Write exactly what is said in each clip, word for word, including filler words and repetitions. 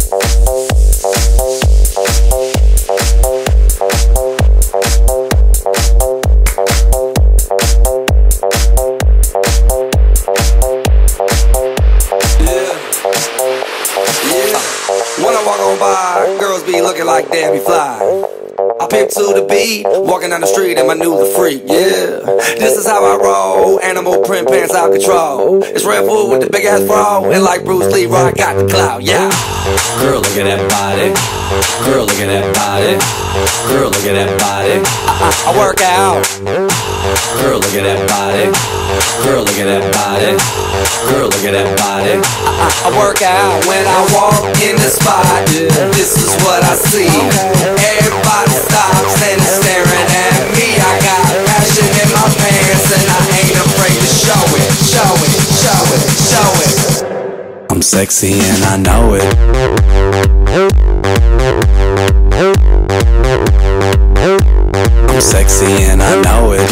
When I walk on by, girls be looking like Debbie Fly. I pick to the beat, walking down the street and my new the freak, yeah. This is how I roll, animal print pants out control. It's Red Bull with the big ass bra, and like Bruce Lee, I got the clout, yeah. Girl, look at that body. Girl, look at that body. Girl, look at that body. I, I, I work out. Girl, look at that body. Girl, look at that body. Girl, look at that body. I, I, I work out when I walk in the spot. This is what I see. Everybody stops and is staring at me. I got passion in my pants and I ain't afraid to show it, show it, show it, show it. I'm sexy and I know it. I'm sexy and I know it.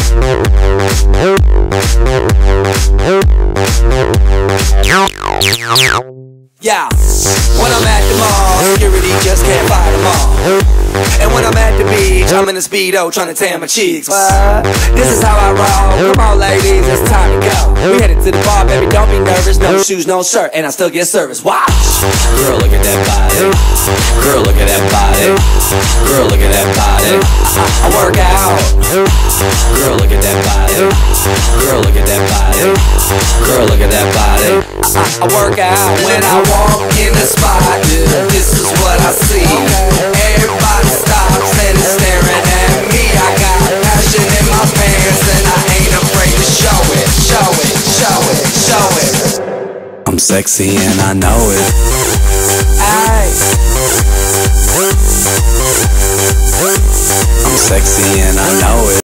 Yeah, when I'm at the mall, security just can't fight them all. And when I'm at the beach, I'm in a Speedo trying to tan my cheeks. What? This is how I roll. Come on, ladies, it's time to go. We headed to the bar, baby, don't be nervous. No shoes, no shirt, and I still get service. Watch. Girl, look at that body. Girl, look at that body. Girl, look at that body. I, I work out. Girl, look at that body. Girl, look at that body. Girl, look at that body. I, I work out when I walk in the spot. This is what I see. Everybody stops and is staring at me. I got passion in my pants and I ain't afraid to show it, show it, show it, show it. I'm sexy and I know it. Aye. I'm sexy and I know it.